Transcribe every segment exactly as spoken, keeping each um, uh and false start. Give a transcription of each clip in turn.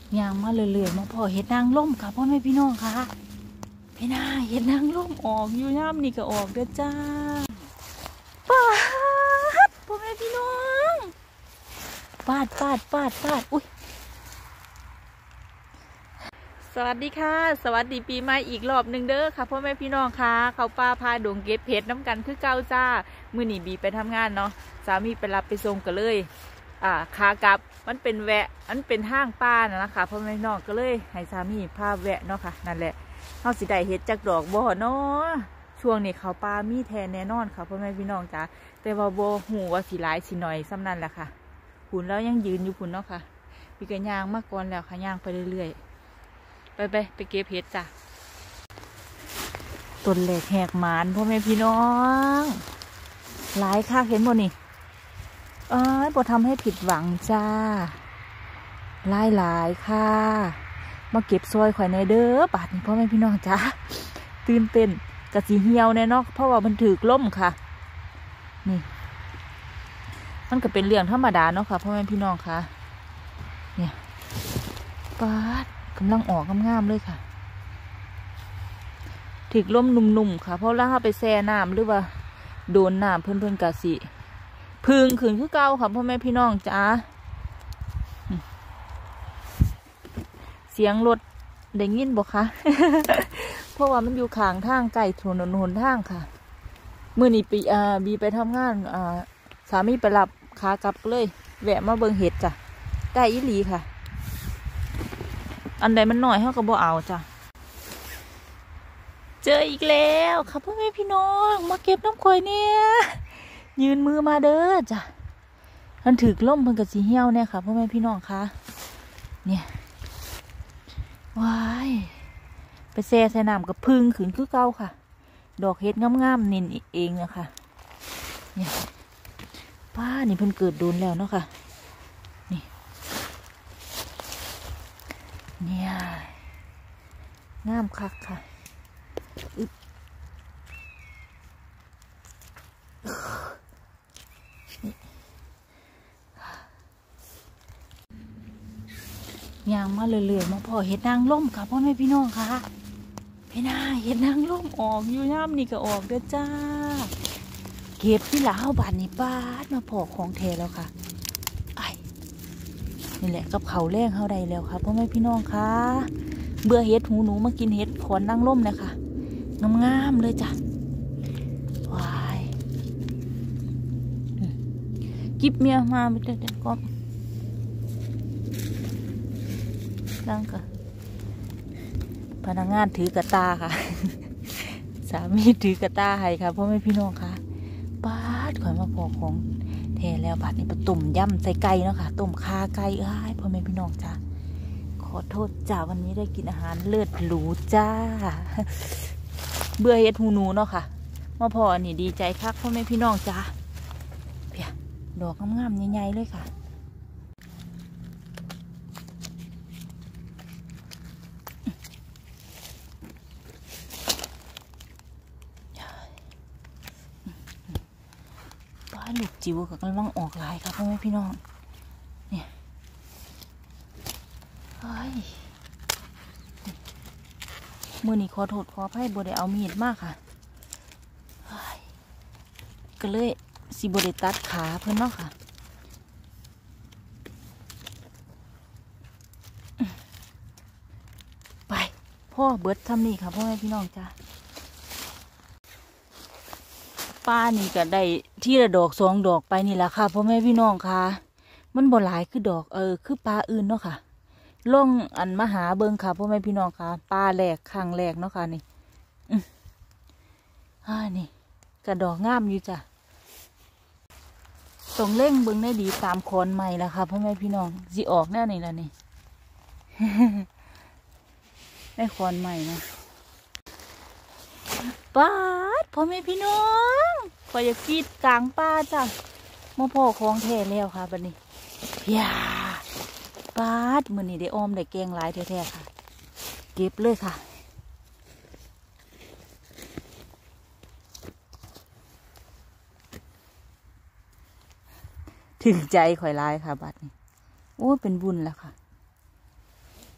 ยางมาเรื่อยๆมาพอเห็ดนางร่มค่ะพ่อแม่พี่น้องค่ะพี่นาเห็ดนางร่มออกอยู่ย่ำนี่ก็ออกเด้อจ้าปาดพ่อแม่พี่น้องปาดปาดปาดปาดอุ้ยสวัสดีค่ะสวัสดีปีใหม่อีกรอบหนึ่งเด้อค่ะพ่อแม่พี่น้องค่ะเขาป้าพาดงเก็บเห็ดน้ำกันคือเก้าจ้ามือหนีบีไปทำงานเนาะสามีไปรับไปส่งกันเลยอ่าขากลับมันเป็นแวะมันเป็นห้างป้านะนะคะพ่อแม่พี่น้องก็เลยให้สามีพาแวะเนาะค่ะนั่นแหละเขาสิได้เห็ดจากดอกบ่อเนาะช่วงนี้เขาป้ามีแทนแน่นอนค่ะพ่อแม่พี่น้องจ้าแต่ว่าบ่หูว่าสีหลายสีหน่อยซ้ำนั่นแหละค่ะหุ่นแล้วยังยืนอยู่หุ่นเนาะค่ะปีกระยางมากก่อนแล้วค่ะยางไปเรื่อยๆไปไปไปเก็บเห็ดจ้ะต้นแหลกแหกหมานพ่อแม่พี่น้องหลายค่ะเห็นบ่นี่เอ้ยบ่ทำให้ผิดหวังจ้าหลายหลายค่ะมาเก็บซอยข่อยในเด้อบาดนี้พ่อแม่พี่น้องจ้าตื่นเต้นกะสีเหี่ยวแน่เนาะเพราะว่ามันถือล่มค่ะนี่มันก็เป็นเรื่องธรรมดาเนาะค่ะพ่อแม่พี่น้องค่ะเนี่ยปาดกำลังออกงามๆเลยค่ะถึกล่มนุ่มๆค่ะเพราะว่าถ้าไปแช่น้ำหรือว่าโดนน้ำเพื่อนๆกะสิพึ่งขืนคือเก่าค่ะพ่อแม่พี่น้องจ้าเสียงรถได้ยินบ่คะ เพราะว่ามันอยู่ข้างทางไกลถนนหนทางค่ะเมื่อนี้ปีอ่าบีไปทำงานอ่าสามีไปรับขากลับเลยแวะมาเบิ่งเห็ดจ้ะได้อีหลีค่ะอันใดมันหน่อยเขาก็บ่เอาจ้ะเจออีกแล้วค่ะพ่อแม่พี่น้องมาเก็บน้ำข่อยเนี่ยยืนมือมาเด้อจ้ะมันถือล่มเพิ่นกับสีเหี่ยวเนี่ยค่ะพ่อแม่พี่น้องค่ะเนี่ยว้ายไปแช่ใส่น้ำกับพึ่งขืนคือเก่าค่ะดอกเห็ดงามๆนินเองนะคะเนี่ยป้านี่เพิ่นเกิดโดนแล้วเนาะค่ะนี่เนี่ยงามคักค่ะยางมาเรื่อยๆมาพอเห็ดนางร่มค่ะพ่อแม่พี่น้องค่ะพี่นาเห็ดนางร่มออกอยู่ย่ำนี่ก็ออกเด้อจ้าเก็บที่หลาบานนี่ป้าดมาพอของแท้แล้วค่ะไอ้นี่แหละกับเขาแรงเขาใดแล้วค่ะพ่อแม่พี่น้องค่ะเบื่อเห็ดหูหนูมากินเห็ดขอนนางร่มเลยค่ะงามๆเลยจ้ะว้ายกิบเมียมาไปเด็ดๆก็ดังค่ะพนักงานถือกระตาค่ะสามีถือกระตาให้ค่ะพ่อแม่พี่น้องค่ะป้าดข่อยมาพอของแทแล้วบาดนี้ปตุ่มย่ำใส่ไก่เนาะค่ะต้มคาไก่เอ้ยพ่อแม่พี่น้องจ้าขอโทษจ้าวันนี้ได้กินอาหารเลิศหรูจ้าเบื่อเฮ็ดหูหนูเนาะค่ะมาพออันนี้ดีใจคักพ่อแม่พี่น้องจ้าเพียดอกงามๆใหญ่ๆเลยค่ะลูกจิ๋วกับกำลังออกลายครับพ่อแม่พี่น้องเนี่ยเฮ้ยมือนี้ขอโทษขออภัยบ่ได้เอามีดมากค่ะก็เลยสิบ่ได้ตัดขาเพิ่นเนาะค่ะไปพ่อเบิดทำนี่ค่ะพ่อแม่พี่น้องจ้าป้านี่ก็ได้ที่ละดอกสองดอกไปนี่แหละค่ะพ่อแม่พี่น้องค่ะมันบ่หลายคือดอกเออคือปลาอื่นเนาะค่ะล่องอันมหาเบิงค่ะพ่อแม่พี่น้องค่ะปลาแหลกข้างแหลกเนาะค่ะนี่อืมอ่านี่กระดอกงามอยู่จ้ะตรงเล่งเบิงได้ดีตามคอนใหม่ละค่ะพ่อแม่พี่น้องสิออกแน่นี่ละนี่ ได้คอนใหม่นะป้าดพ่อแม่พี่น้องขออย่ากรีดกลางป้าจ้ะมาพ่อของแท้แล้วค่ะบัดนี้ย่าป้าดมือนี่ได้อ้อมได้แกงหลายแท้ๆค่ะเก็บเลยค่ะถึงใจข่อยลายค่ะบัดนี้โอ้เป็นบุญแล้วค่ะ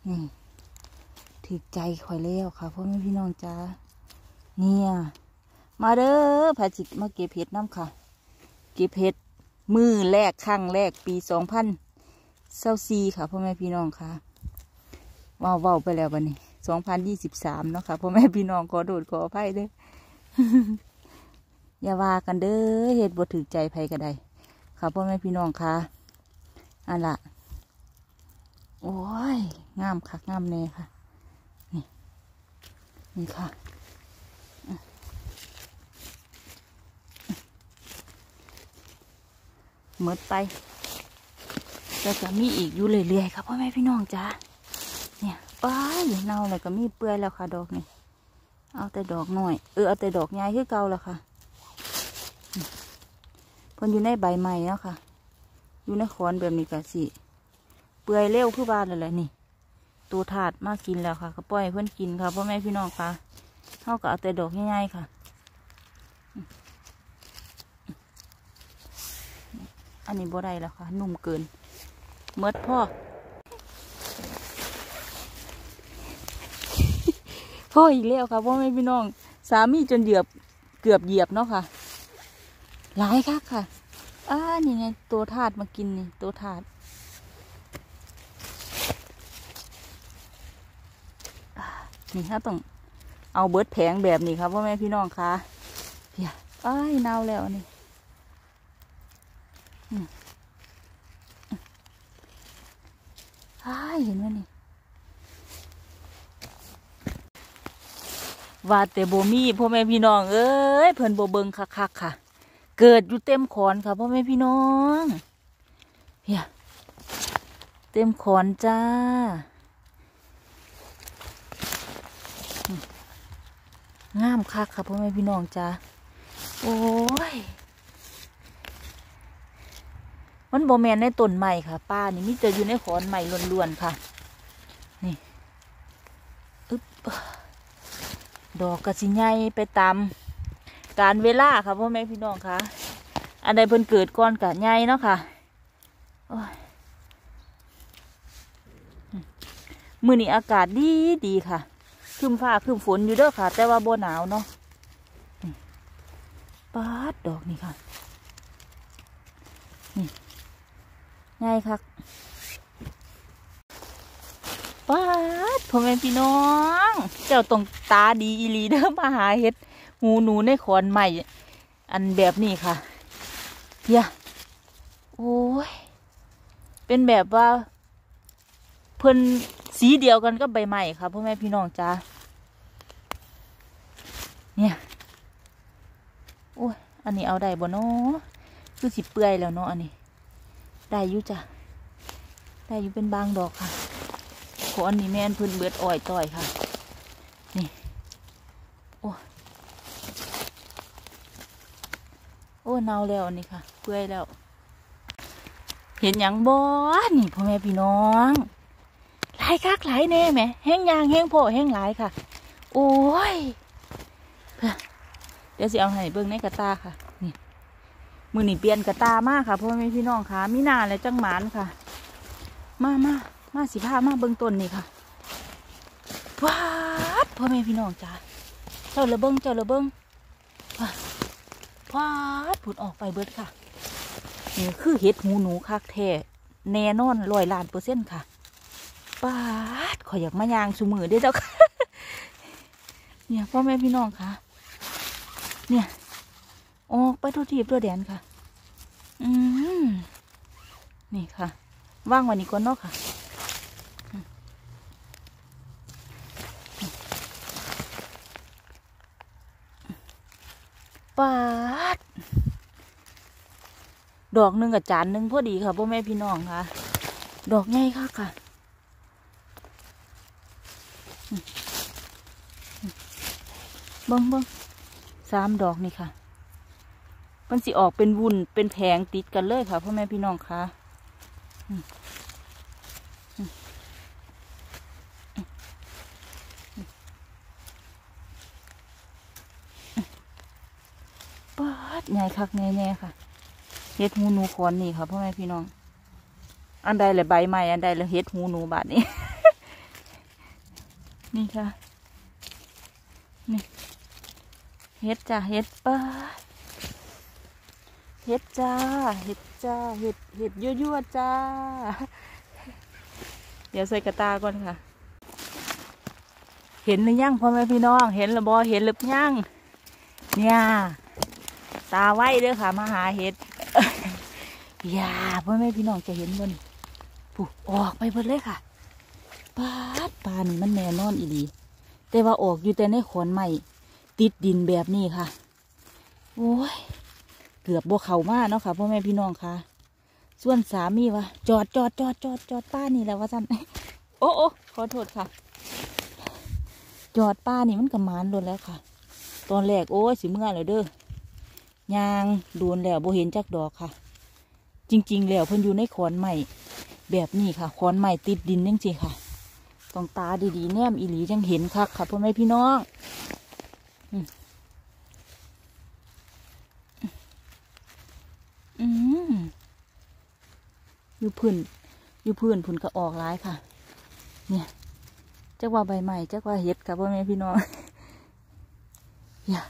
นี่ถึกใจคอยเลี้ยวค่ะพ่อแม่พี่น้องจ้าเนี่ยมาเด้อพาจิตมาเก็บเห็ดน้ำค่ะเก็บเห็ดมือแรกครั้งแรกปีสองพันเศร้าซีค่ะพ่อแม่พี่น้องค่ะว้าวว้าวไปแล้ววันนี้สองพันยี่สิบสามเนาะค่ะพ่อแม่พี่น้องขอโดดขออภัยเด้อ อย่าว่ากันเด้อเห็ดบ่ถึกใจไผก็ได้ค่ะพ่อแม่พี่น้องค่ะอันละโอ้ยงามคักงามแน่ค่ะนี่นี่ค่ะเมิดไปแต่จะมีอีกอยู่เรื่อยๆครับพ่อแม่พี่น้องจ้าเนี่ยป้ายเน่าเลยก็มีเปื่อยแล้วค่ะดอกนี่เอาแต่ดอกหน่อยเออเอาแต่ดอกใหญ่คือเก่าแล้วค่ะเพิ่นอยู่ในใบใหม่แล้วค่ะอยู่ในขอนแบบนี้กะสิเปื่อยเร็วคือบ้านเลยแหละนี่ตัวถาดมากินแล้วค่ะก็ปล่อยเพื่อนกินค่ะพ่อแม่พี่น้องค่ะเขาก็เอาแต่ดอกง่ายๆค่ะอันนี้บ่ได้แล้วค่ะนุ่มเกินเมิดพ่อ พ่ออีกแล้วค่ะพ่อแม่พี่น้องสามีจนเหยียบเกือบเหยียบเนาะค่ะหลายค่ะค่ะอ่านี่ไงตัวถาดมากินนี่ตัวถาดนี่ถ้าต้องเอาเบิดแผงแบบนี้ครับพ่อแม่พี่น้องค่ะเพียอ้ายเน่าแล้วนี่อ้ายเห็นไหมนี่ว่าแต่โบมี่พ่อแม่พี่น้องเอ้ยเพิ่นโบเบิงคักๆค่ะเกิดอยู่เต็มขอนค่ะพ่อแม่พี่น้องเพียเต็มขอนจ้างามคักค่ะพ่อแม่พี่น้องจ้าโอ้ยมันโบแมนในต้นใหม่ค่ะป้านี่มิจะอยู่ในขอนใหม่ล้วนๆค่ะนี่อึ๊บดอกกระสิใหญ่ไปตามการเวลาค่ะพ่อแม่พี่น้องค่ะอันใดเพิ่นเกิดก่อนกะใหญ่เนาะค่ะมื้อนี้อากาศดีดีค่ะครึ้มฟ้าครึ้มฝนอยู่เด้อค่ะแต่ว่าบ่หนาวเนาะปาดดอกนี่ค่ะนี่ง่ายค่ะปาดพ่อแม่พี่น้องเจ้าตรงตาดีอีหลีเด้อมาหาเห็ดหูหนูในขอนใหม่อันแบบนี้ค่ะเฮียโอ้ยเป็นแบบว่าเพิ่นสีเดียวกันก็ใบใหม่ค่ะพ่อแม่พี่น้องจ้าเนี่ยโอ้ยอันนี้เอาได้บ่เนาะคือสิเปื่อยแล้วเนาะอันนี้ได้อยู่จ้ะได้อยู่เป็นบางดอกค่ะขออันนี้แม่นเพิ่นเบิดอ้อยต่อยค่ะนี่โอ้โอ้เน่าแล้วอันนี้ค่ะเปื่อยแล้วเห็นอย่างบ่นี่พ่อแม่พี่น้องหลายคักหลายแน่แม่แห้งยางแห้งโผล่แห้งหลายค่ะโอ้ยเดี๋ยวสิเอาให้เบิ่งในกระตาค่ะนี่มือนี่เปลี่ยนกระตามากค่ะพ่อแม่พี่น้องค่ะมีหน้าและจังหมานค่ะมามามาสิผ้ามาเบิ่งต้นนี่ค่ะว้าดพ่อแม่พี่น้องจ้าเจ้าระเบิ้งเจ้าระเบิ้งว้าว้าดผุดออกไปเบิดค่ะนี่คือเห็ดหูหนูคักแท้แน่นอนร้อยล้านเปอร์เซ็นต์ค่ะป้าดขออยากมายางสูมือได้เจ้าค่ะเนี่ยพ่อแม่พี่น้องค่ะเนี่ยออกไปทุกทีตัวแดนค่ะอืมนี่ค่ะว่างวันนี้ก่อนเนาะค่ะปาดดอกหนึ่งกับจานหนึ่งพอดีค่ะพ่อแม่พี่น้องค่ะดอกใหญ่ค่ะค่ะเบิ้งเบิ้งสามดอกนี่ค่ะมันสิออกเป็นวุ้นเป็นแผงติดกันเลยค่ะพ่อแม่พี่น้องค่ะปาดใหญ่คักใหญ่แน่ค่ะเห็ดหูหนูขอนนี่ค่ะพ่อแม่พี่น้องอันใดเลยใบใหม่อันใดเลยเห็ดหูหนูบาดนี้นี่ค่ะนี่เห็ดจ้าเห็ดป้าเห็ดจ้าเห็ดจ้าเห็ดเห็ดยั่วๆจ้าเดี๋ยวใส่กระตาก่อนค่ะเห็นหรือยังพ่อแม่พี่น้องเห็นหรือบอเห็นหรือยังเนี่ยตาไว้เด้อค่ะมาหาเห็ดอย่าพ่อแม่พี่น้องจะเห็นบนปุ๊ออกไปหมดเลยค่ะปาดปานี่มันแน่นอนอีดีแต่ว่าออกอยู่แต่ในขอนใหม่ติดดินแบบนี้ค่ะโอ้ยเกือบบ่เข่ามาเนาะค่ะพ่อแม่พี่น้องค่ะส่วนสามีวะจอดจอดจอดจอดจอดป้านี่แหละว่าท่านโอ้โอ้ขอโทษค่ะจอดป้านี่มันกระมานโดนแล้วค่ะตอนแรกโอ้ยสิเมื่อเลยเด้อยางโดนแล้วบ่เห็นจักดอกค่ะจริงๆแล้วเพิ่นอยู่ในขอนใหม่แบบนี้ค่ะขอนใหม่ติดดินจริงๆค่ะต้องตาดีๆแนมอีหลีจังเห็นคักค่ะพ่อแม่พี่น้องอืมอยู่พื้นอยู่พื้นพื้นก็ออกร้ายค่ะเนี่ยจักว่าใบใหม่จักว่าเห็ดค่ะพ่อแม่พี่น้องอย่า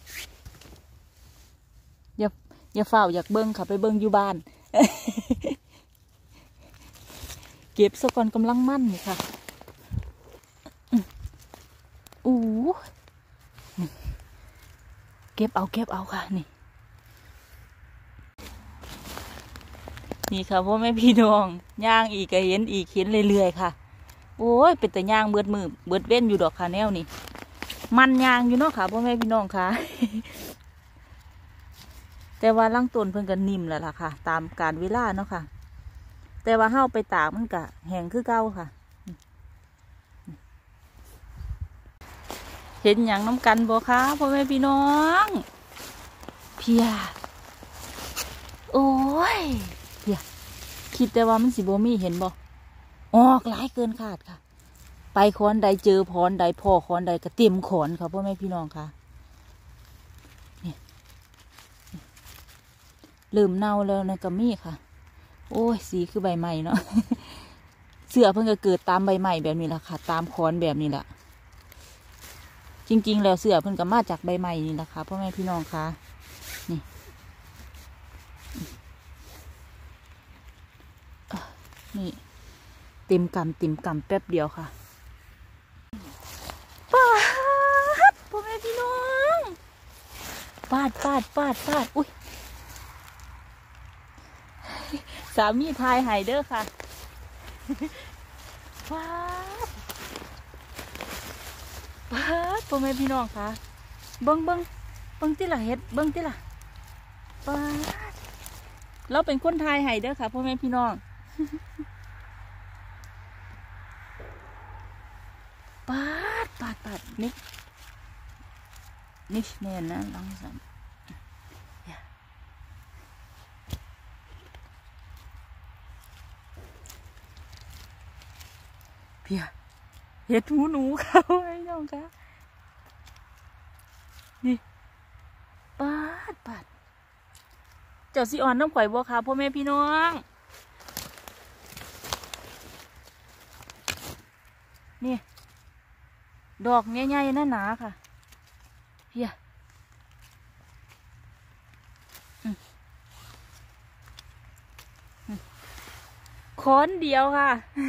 อย่าอย่าเฝ้าอยากเบิ้งค่ะไปเบิ้งอยู่บ้าน เก็บสะก่อนกำลังมั่นนี่ค่ะอู้เก็บเอาเก็บเอาค่ะนี่นี่ค่ะพ่อแม่พี่น้องย่างอีกก็เห็นอีกเห็นเรื่อยๆค่ะโอ้ยเป็นแต่ย่างเบิดมือเบิดเว้นอยู่ดอกค่ะแนวนี่มันย่างอยู่เนาะค่ะพ่อแม่พี่น้องค่ะ แต่ว่าล่างต้นเพิ่นก็นิ่มแล้วล่ะค่ะตามกาลเวลาเนาะค่ะแต่ว่าเฮาไปตากมันก็แห้งคือเก่าค่ะเห็นอย่างน้ำกันบ่คะพ่อแม่พี่น้องเพียโอ้ยเพียคิดแต่ว่ามันสิบ่มีเห็นบ่ออกหลายเกินคาดค่ะไปขอนใดเจอพรใดพ่อขอนใดก็เต็มขอนค่ะพ่อแม่พี่น้องค่ะเนี่ยเริ่มเน่าแล้วนะกะมี่ค่ะโอ้ยสีคือใบใหม่เนาะ เสื้อเพิ่งจะเกิดตามใบใหม่แบบนี้แหละค่ะตามขอนแบบนี้แหละจริงๆแล้วเสื้อเพิ่งก็มาจากใบใหม่นี่แหละค่ะพ่อแม่พี่น้องค่ะนี่นี่เต็มกำเต็มกำแป๊บเดียวค่ะปาดพ่อแม่พี่น้องปาดปาดปาดปาดอุ้ยสามีทายไฮเดอร์ค่ะปาดปาดพ่อแม่พี่น้องค่ะเบิ้งเบิ้งเบิ้งที่ละเฮ็ดเบิ้งที่ละปาดเราเป็นคนทายไฮเดอร์ค่ะพ่อแม่พี่น้องปาดปาดปาดนิดนิดแน่นนะลองสั่นเพียเห็ดหูหนูเขาไอ้น้องคะนี่ปาดปาดเจ้าสีอ่อนน้ำข่อยบัวค่ะพ่อแม่พี่น้องนี่ดอกใหญ่ๆหนาๆค่ะเพียค้อนเดียวค่ะ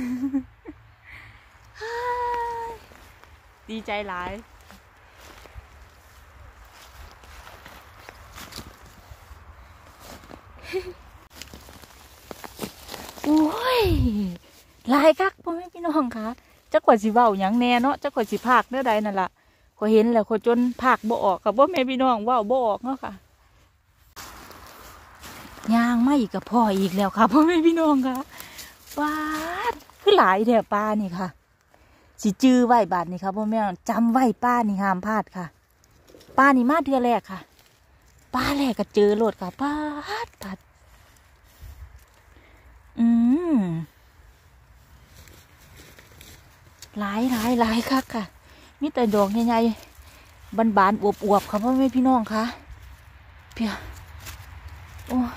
ดีใจหลายโอ้ยหลายคักพ่อแม่พี่น้องค่ะจักกว่าสิเว้าหยังแน่เนาะจักกว่าสิภาคเนื้อใดนั่นล่ะขอยเห็นแล้วขอยจนภาคบ่ออกกับพ่อแม่พี่น้องเว้าบ่ออกเนาะค่ะย่างไม่อีกกับพ่ออีกแล้วค่ะพ่อแม่พี่น้องค่ะปาดคือหลายแถวปลานี่ค่ะสิจื้อไหวบาทนี่ค่ะพ่อแม่จำไหวป้านี่ห้ามพลาดค่ะป้านี่มาเดือนแรกค่ะป้าแรกก็เจอโหลดค่ะป้าดตัดอืมหลายหลายหลายค่ะค่ะมีแต่ดอกใหญ่ๆบานๆอวบๆค่ะพ่อแม่พี่น้องค่ะเพียโอ้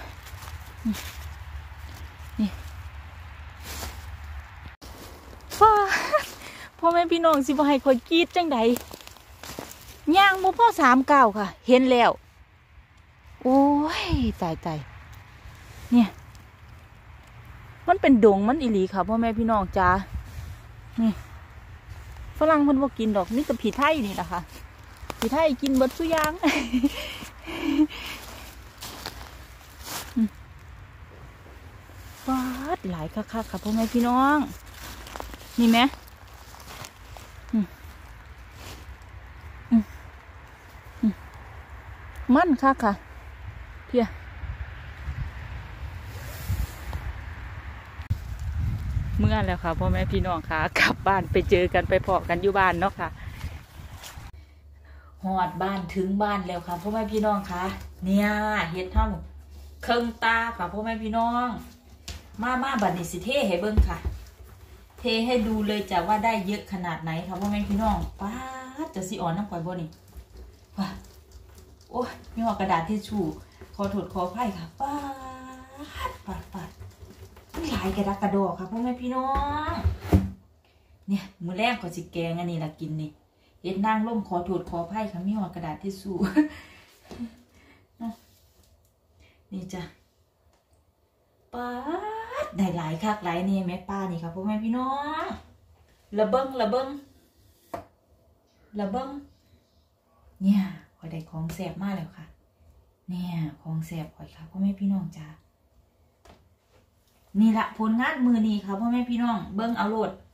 นี่ป้าพ่ออแม่พี่น้องสิบ่ให้ข่อยกรีดจังใดย่างบ่พอสามก้าวค่ะเห็นแล้วโอ้ยตายตายเนี่ยมันเป็นดงมันอีหลีค่ะพ่อแม่พี่น้องจ้านี่ฝรั่งมันบ่กินดอกนี่แต่ผีไทยนี่แหละค่ะผีไทยกินเบิดซุอย่างฟาดหลายคักๆค่ะพ่อแม่พี่น้องนี่ไหมมันคักค่ะเพียเมื่อแล้วค่ะพ่อแม่พี่น้องค่ะกลับบ้านไปเจอกันไปพอกันอยู่บ้านเนาะค่ะหอดบ้านถึงบ้านแล้วค่ะพ่อแม่พี่น้องค่ะเนี่ยเฮ็ดเท่าเครื่องตาค่ะพ่อแม่พี่น้องมามาบัดนี้สิเทให้เบิ้งค่ะเทให้ดูเลยจ้ะว่าได้เยอะขนาดไหนค่ะพ่อแม่พี่น้องป้าจะสิอ่อนน้ำก่อยบ่นี่ว้าโอ้ยมีห่อกระดาษทิชชู่ขอถดขอไผ่ค่ะป้าปัดปัดหลายกระดักกระดอกค่ะพ่อแม่พี่น้องเนี่ยมือแรกขอสิแกงอันนี้ละกินนี่เฮ็ดนางร่มขอถดขอไผ่ค่ะมีห่อกระดาษทิชชู่นี่จ้ะป้าได้หลายคักหลายนี่แม่ป้านี่ค่ะพ่อแม่พี่น้องระเบิงระเบิงระเบิงเนี่ยข่อยได้ของแสบมากแล้วค่ะเนี่ยของแสบข่อยค่ะพ่อแม่พี่น้องจ้านี่ละผลงานมือนี้ค่ะพ่อแม่พี่น้องเบิ้งเอาโลด